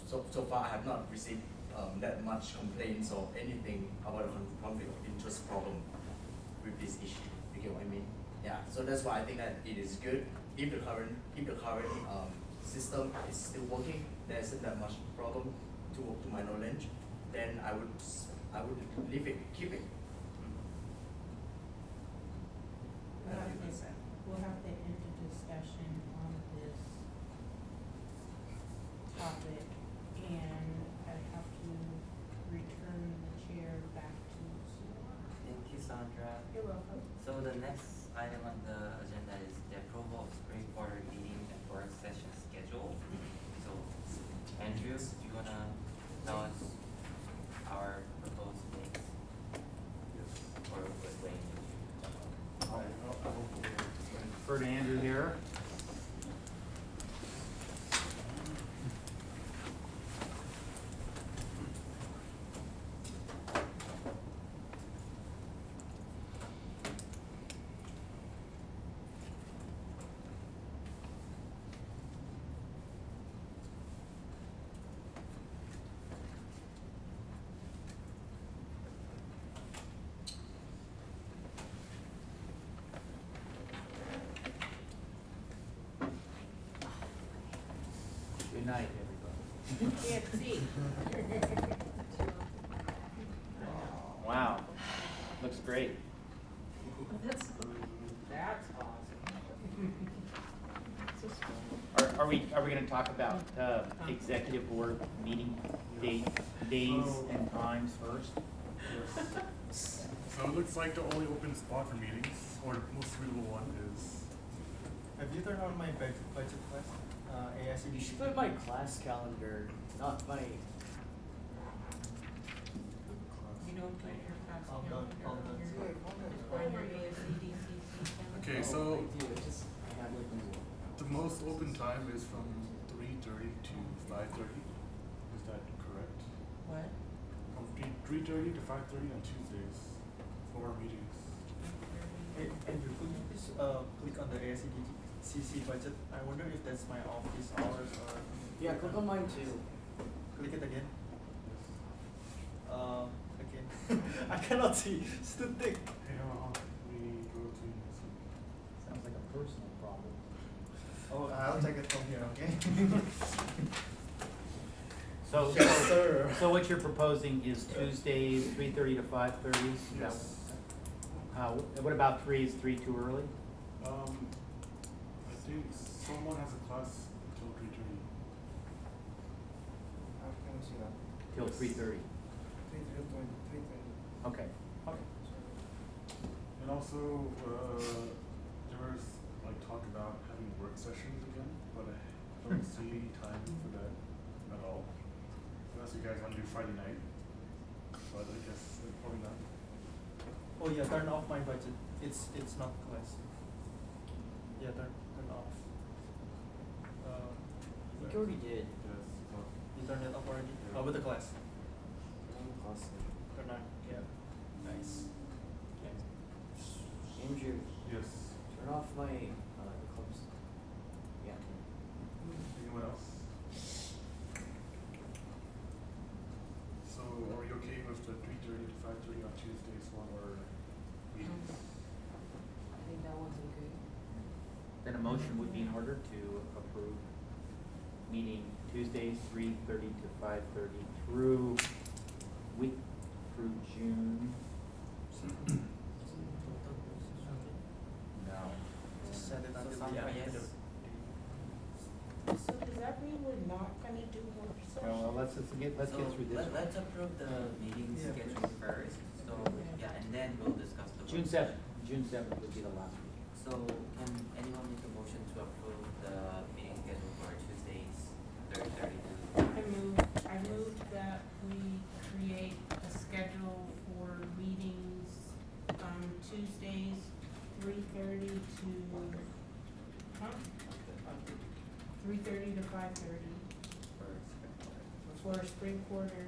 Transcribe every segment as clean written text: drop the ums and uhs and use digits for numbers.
so far I have not received that much complaints or anything about a conflict of interest problem with this issue. You get what I mean? Yeah. So that's why I think that it is good. If the current system is still working, there isn't that much problem to my knowledge. Then I would leave it, keep it. We'll have to end the discussion on this topic, and I have to return the chair back to Sue. Thank you, Sandra. You're welcome. So the next item on the agenda is the approval of spring quarter meeting and work session schedule. So Andrew, do you wanna tell us our proposed dates? Yes. Or was Wayne? Refer to Andrew here. Good night, everybody. Can't see. Wow, looks great. That's awesome. Are we going to talk about executive board meeting days and times first? Yes. So it looks like the only open spot for meetings, or the most suitable one, is. Have you turned on my budget class? ASEdCC? You should put my class calendar, not my. You don't put your class All done, all done. on your ASEdCC calendar. Okay, so I have like the most open time is from 3:30 to 5:30. Is that correct? What? From 3:30 to 5:30 on Tuesdays for our meetings. Hey, Andrew, could you please click on the ASEdCC budget? I wonder if that's my office hours or. Yeah, click on mine too. Click it again. Again. I cannot see. It's too thick. Hey, we go to next week. Sounds like a personal problem. Oh, I'll take it from here, okay? So, Yes, sir. so what you're proposing is Tuesdays, 3:30 to 5:30? Yes. What about 3? Is 3 too early? I think someone has a class until 3:30. How can we see that? Till 3:30? 3:30. Okay. Okay. And also, there was like talk about having work sessions again, but I don't see any time for that at all. Unless you guys want to do Friday night, but I guess probably not. Oh yeah, turn off my budget. It's not class. Yeah, turn off. I think you already did. Yes. You turned it off already? Yeah. Oh, with the class. Class. Turn on. Yeah. Nice. Andrew, Yes. turn off my clubs. Yeah. Anyone else? So, are you okay with the 3:30 to 5:30 on Tuesdays for our meetings? I think that one's okay. Then a motion would be in order to approve meeting Tuesdays, 3:30 to 5:30 through June. No. Just set it So until Sandra, the end yes. of So does that mean we're not gonna do work session? Well, let's get through this one. Let's approve the meeting Yeah. schedule first. So yeah, and then we'll discuss the June work 7th. session. June 7th would be the last meeting. So can anyone make a motion to approve the meeting schedule for Tuesdays, 3:30 to? I moved that we create a schedule for meetings on Tuesdays, 3:30 to, 3:30 to 5:30 for spring quarter.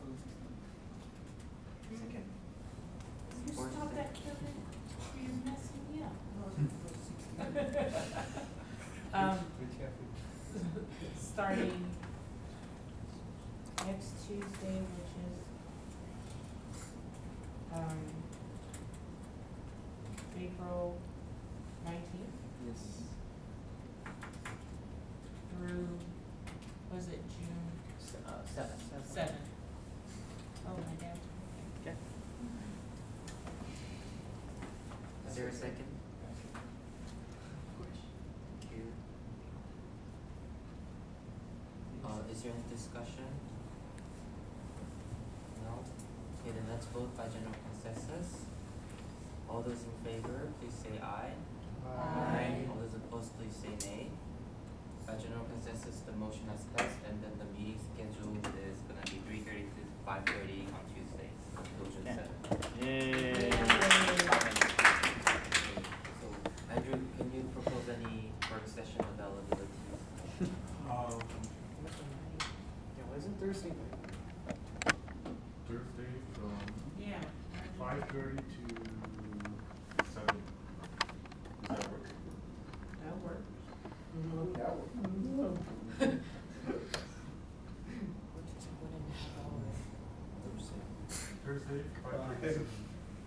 Second. You stop that, Kevin, you're messing me up. Starting next Tuesday, which is, April 19th Yes. through, was it June Seven. 7th? Oh, my dad. Okay. Is there a second? Thank you. Is there any discussion? No? Okay, then let's vote by general consensus. All those in favor, please say aye. Aye. All those opposed, please say nay. By general consensus, the motion has passed, and then the meeting schedule is gonna be 3:30 to 5:30 on Tuesday, June Okay. 7th. Yay. So, Andrew, can you propose any work session availabilities? Yeah, wasn't Thursday night? Thursday from Yeah. 5:30 to 7. Does that work? That works. That one. Thursday, 5:30 to 7.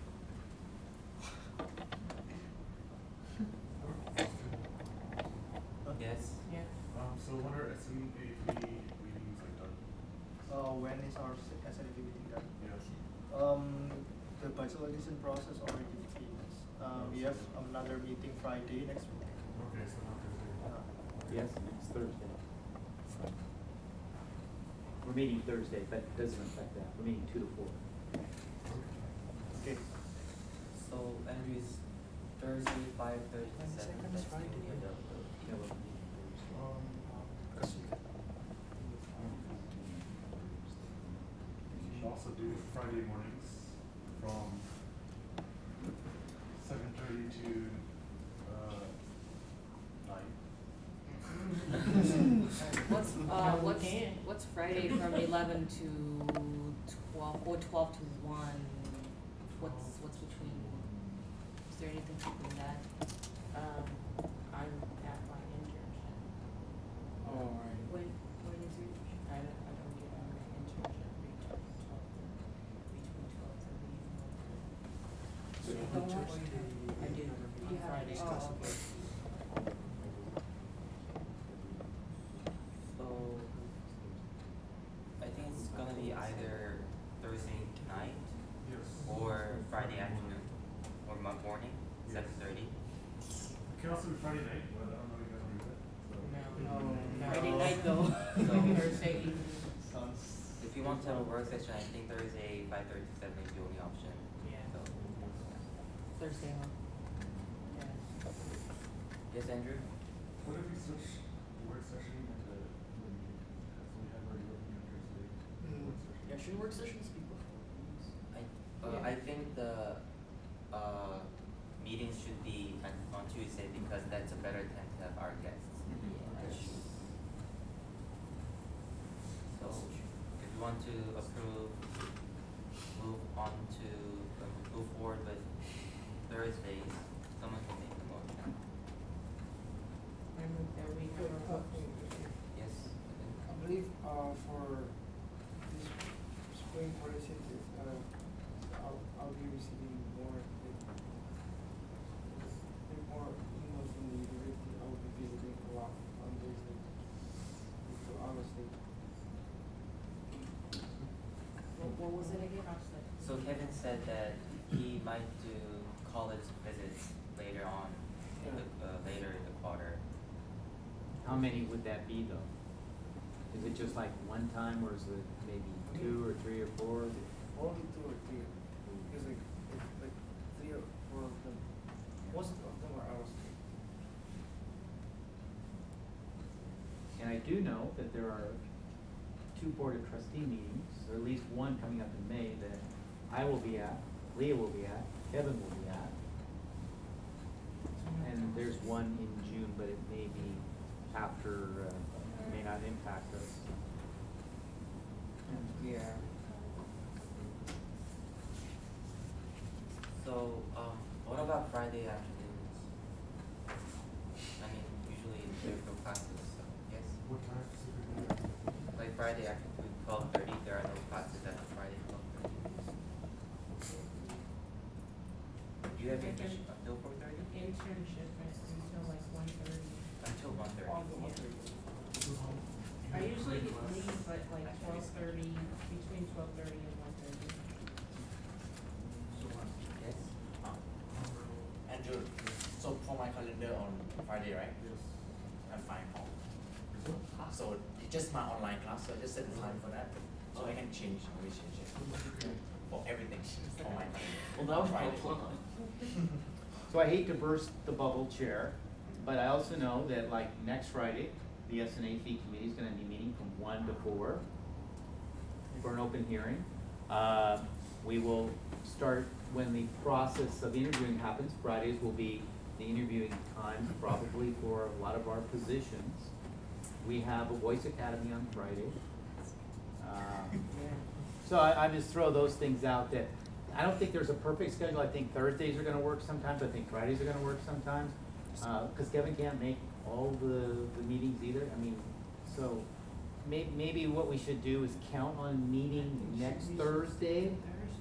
Yes? Yeah. So when are SEAP meetings like done? When is our SNP meeting done? Yes. The budget allocation process already begins. We have another meeting Friday next week. Okay, so not Thursday. Yes, next Thursday. We're meeting Thursday, but it doesn't affect that. We're meeting 2 to 4. Okay. So, Andrew's Thursday, 5:30 to 7, Second is that's the Friday. only availability. Yeah, we're meeting Thursday. We can also do Friday mornings from 7:30 to 9. What's Friday from 11 to 12, or 12 to 1? What's between, is there anything between that? I'm at my internship. Oh, right. When is your? I don't get out of my internship between 12 So you and go I Tuesday, do. on You have Friday. it. Oh, okay. So, I think it's gonna be either Thursday night Yes. or Friday afternoon, or morning, 7:30. We can also do Friday night, but I don't know if you guys want to do that. No. Friday night though. So, Thursday evening. Sounds. if you want to have a work session, I think Thursday, 5:30 to 7 is the only option. Yeah. So, Thursday, huh? Yeah. yes, Andrew? What if we switch the work session into the meeting? So we have already working on Thursday. Work session. Yeah, should work sessions be before meetings? I think the meetings should be on Tuesday because that's a better time to have our guests. So, if you want to approve, move forward with Thursdays, someone can make the motion. I move that we have our. Yes? I believe for this spring policy, I'll be receiving more emails from the university. I will be visiting a lot on Thursday. So honestly, What was it again? So Kevin said that he might do college visits later on, later in the quarter. How many would that be though? Is it just like one time or is it maybe 2 or 3 or 4? only 2 or 3. Because like 3 or 4 of them, most of them are out of state. And I do know that there are 2 board of trustee meetings, or at least one coming up in May that I will be at, Leah will be at, Kevin will be at. And there's one in June, but it may be after, may not impact us. Yeah. So, what about Friday afternoons? I mean, usually there's no classes, so yes. What time specifically? Like Friday afternoon, 12:30. There are no classes at Friday 12:30. Do you have internship until 4:30? Internship is until like 1:30. Until 1:30. I usually leave at like 12:30, between 12:30 and 1:30. Yes. Andrew, so for my calendar on Friday, right? Yes. I'm fine for. So it's just my online class, so I just set the time for that. So I can change, always change it. For everything, for my calendar. Well, that was Friday. helpful. So I hate to burst the bubble, Chair, but I also know that like next Friday, the SNA fee committee is gonna be meeting from 1 to 4 for an open hearing. We will start when the process of interviewing happens. Fridays will be the interviewing time probably for a lot of our positions. We have a Voice Academy on Friday. So I just throw those things out that, I don't think there's a perfect schedule. I think Thursdays are gonna work sometimes. I think Fridays are gonna work sometimes. Cause Kevin can't make all the meetings either. I mean, so maybe what we should do is count on meeting next Thursday.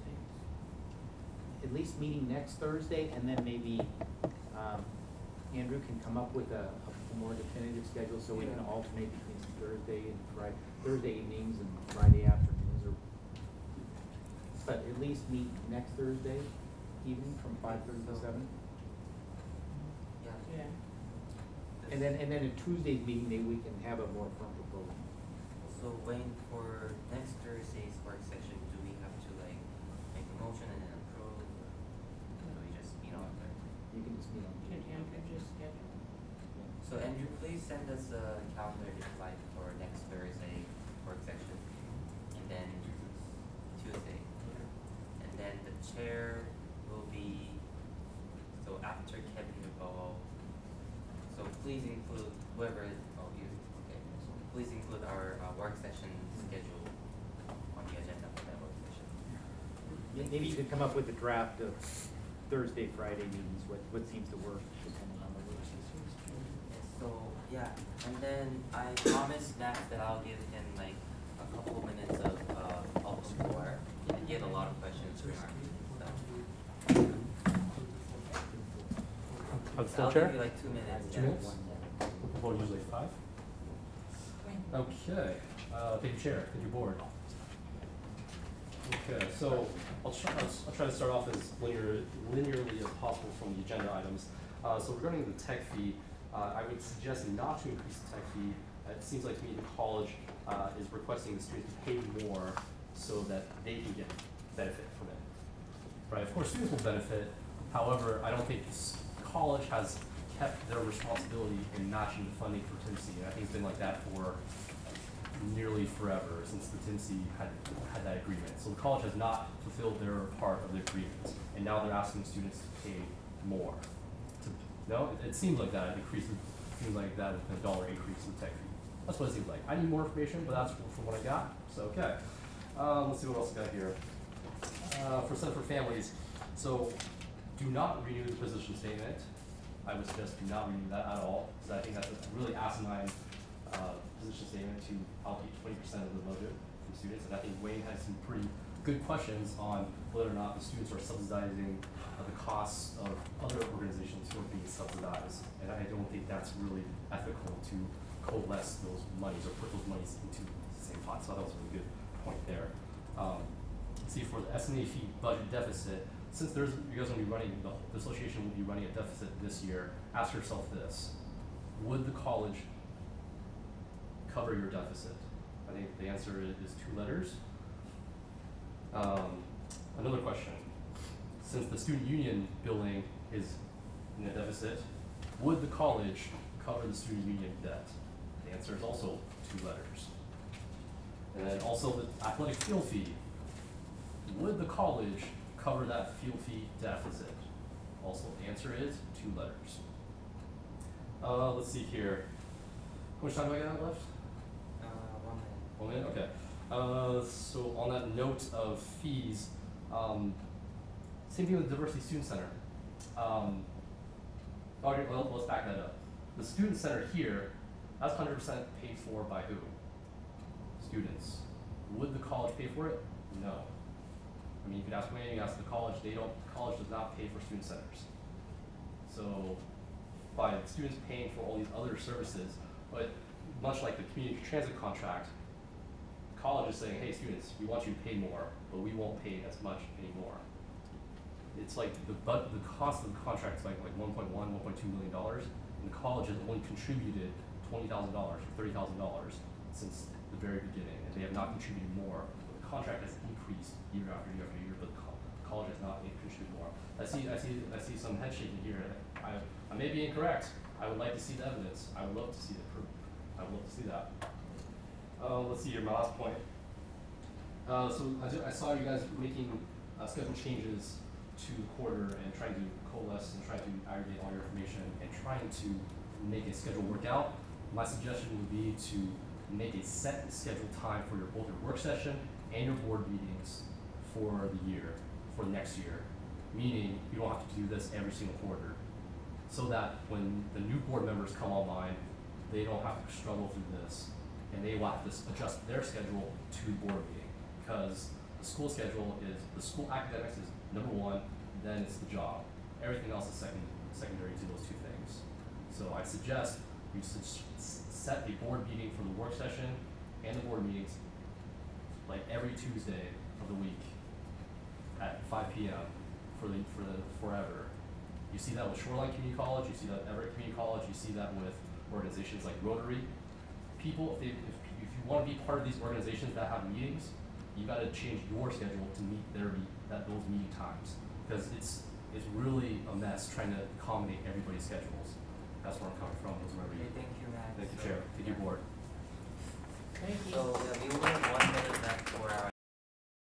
At least meeting next Thursday, and then maybe, Andrew can come up with a more definitive schedule, so we can alternate between Thursday and Thursday evenings and Friday afternoons, or, but at least meet next Thursday evening from 5:30 to 7. Yeah. Yeah. And then a Tuesday's meeting, maybe we can have a more firm proposal. So Wayne, for next Thursday's work session, do we have to like make a motion and then approve? Or do we just meet on there? You can just meet on Can Tuesday. Andrew just schedule? So Andrew, please send us a calendar invite for next Thursday work session, and then Tuesday, and then the chair will be, so after Kevin Dubois. So please include whoever, okay, so please include our work session schedule on the agenda for that work session. Maybe you could come up with a draft of Thursday, Friday meetings, what seems to work depending on the work sessions. So, yeah, and then I promised Max that I'll give him like a couple minutes of open floor, and he had a lot of questions for our meeting, so. I'll give you like 2 minutes. 2 minutes? Well, usually 5. Okay, thank you, Chair. Thank you, Board. Okay, so I'll try to start off as linearly as possible from the agenda items. So regarding the tech fee, I would suggest not to increase the tech fee. It seems like to me the college is requesting the students to pay more so that they can get benefit from it. Right? Of course, students will benefit. However, I don't think this college has kept their responsibility in matching the funding for Tennessee. And I think it's been like that for nearly forever since the Tennessee had that agreement. So the college has not fulfilled their part of the agreement, and now they're asking students to pay more. No, it seems like that. It seems like that with a $1 increase in tech fee. That's what it seems like. I need more information, but that's from what I got. So okay, let's see what else I got here. For Center for Families, so do not renew the position statement. I would suggest do not renew that at all, because I think that's a really asinine position statement to allocate 20% of the budget from students. And I think Wayne had some pretty good questions on whether or not the students are subsidizing the costs of other organizations who are being subsidized. And I don't think that's really ethical to coalesce those monies or put those monies into the same pot. So that was a really good point there. See, for the SNA fee budget deficit, since you guys will be running, the association will be running a deficit this year, ask yourself this: would the college cover your deficit? I think the answer is 2 letters. Another question: since the student union building is in a deficit, would the college cover the student union debt? The answer is also 2 letters. And then also the athletic field fee. Would the college cover that field fee deficit? Also, the answer is 2 letters. Let's see here. How much time do I got left? 1 minute. 1 minute? Okay. So on that note of fees, same thing with the Diversity Student Center. Okay, well, let's back that up. The Student Center here, that's 100% paid for by who? Students. Would the college pay for it? No. I mean, you could ask Wayne, you ask the college, college does not pay for student centers. So by students paying for all these other services, but much like the community transit contract, college is saying, hey students, we want you to pay more, but we won't pay as much anymore. It's like the cost of the contract is like $1.1, $1.2 million, and the college has only contributed $20,000 or $30,000 since the very beginning, and they have not contributed more. The contract has increased year after year after year, but the college has not contributed more. I see some head shaking here. I may be incorrect. I would like to see the evidence. I would love to see the proof. I would love to see that. Let's see here, my last point. So I saw you guys making schedule changes to the quarter and trying to coalesce and trying to aggregate all your information and trying to make a schedule work out. My suggestion would be to make a set scheduled time for both your work session and your board meetings for the year, for next year. Meaning you don't have to do this every single quarter, so that when the new board members come online, they don't have to struggle through this, and they will have to adjust their schedule to the board meeting, because the school schedule is, the school academics is number one, then it's the job. Everything else is secondary to those two things. So I suggest you set a board meeting for the work session and the board meetings like every Tuesday of the week at 5 p.m. for forever. You see that with Shoreline Community College, you see that at Everett Community College, you see that with organizations like Rotary. People, if you want to be part of these organizations that have meetings, you got to change your schedule to meet those meeting times, because it's really a mess trying to accommodate everybody's schedules. That's where I'm coming from. Those are my Okay, thank you, Max. Thank you, Chair. Thank you, Board. Thank you. So, yeah, we